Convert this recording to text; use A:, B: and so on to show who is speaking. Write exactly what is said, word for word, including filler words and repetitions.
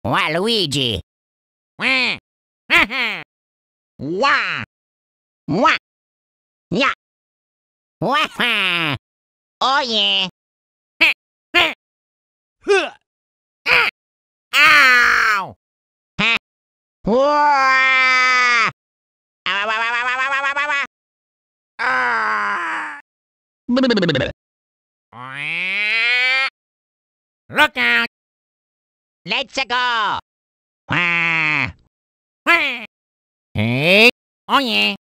A: Waluigi. Wah. Wah. Wah. Yeah. Wah. Oh yeah. Ow. Wah. Look out! Let's go! Hey! Oh yeah!